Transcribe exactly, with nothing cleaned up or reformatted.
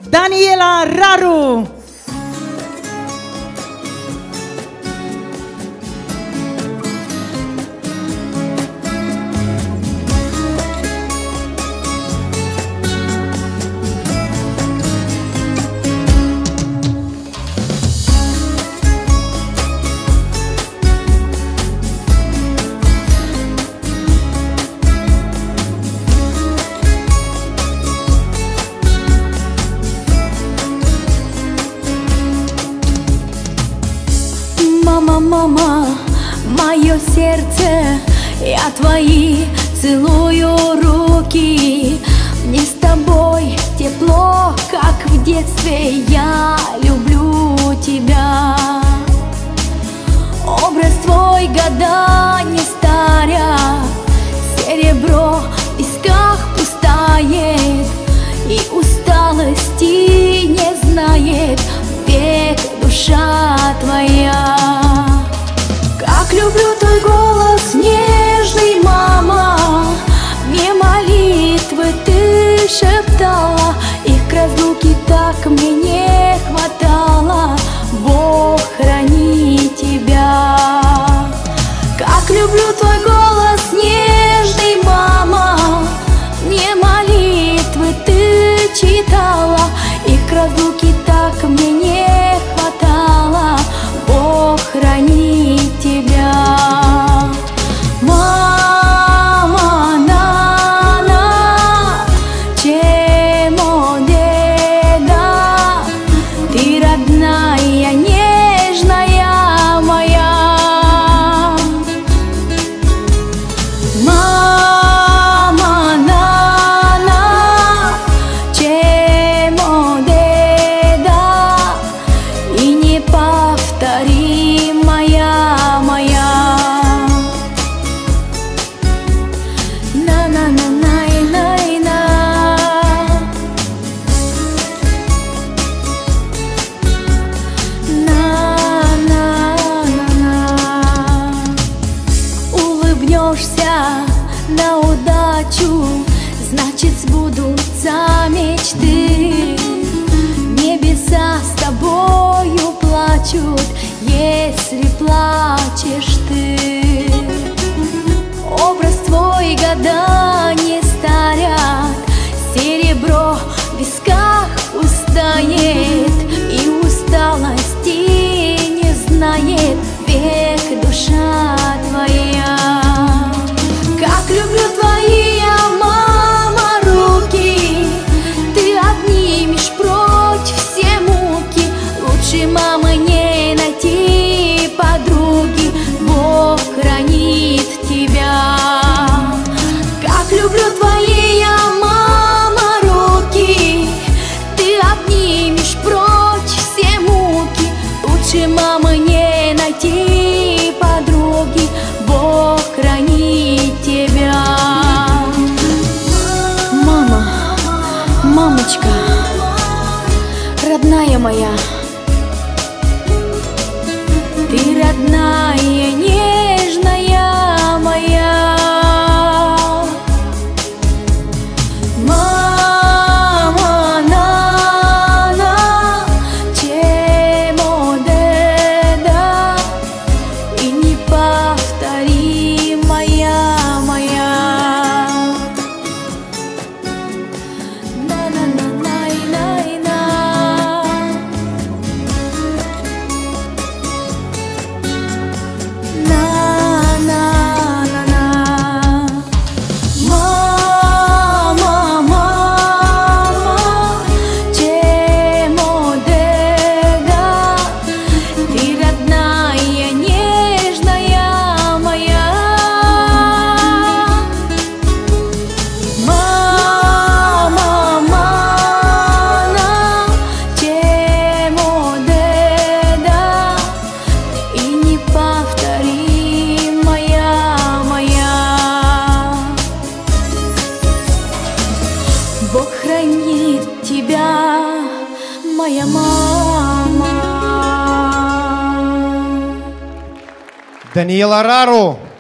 Daniela Raru. Мама, мама, мое сердце, я твои целую руки. Мне с тобой тепло, как в детстве, я люблю тебя. Образ твой года не старят, серебро в висках пустает, и усталости не знает век душа твоя. Как люблю твой голос нежный, мама, мне молитвы ты шептала, их к разлуке так мне не хватало. Бог храни тебя. Как люблю твой голос нежный, мама, мне молитвы ты читала, их к разлуке так мне не хватало. Бог храни тебя. Мама, нана, чемо деда, ты родная, нежная моя. Мама, нана, чемо деда, и неповторимая моя. На-на-на-най-най-на. На-на-на-на. Улыбнешься на удачу, значит сбудутся мечты. Небеса с тобою плачут, если плачешь ты. Образ твой года не старят, серебро в висках устает, и усталости не знает век душа твоя. Как люблю твои, я, мама, руки, ты обнимешь прочь все муки. Лучше мамы не найти подруги, Бог хранит тебя. Как люблю твои, я, мама, руки, ты обнимешь прочь все муки. Лучше мамы не найти подруги, Бог хранит тебя. Мама, мамочка, родная моя, ты родная, нежная моя. Мама, нана, чемо деда, и неповторимая моя. На-на-на-най-най-на. На-на-на-на. Мама, мама, чемо деда, ты родная, нежная моя. Мама, мана, чемо деда, и неповторимая моя. Бог хранит тебя, моя мама. Daniela Raru.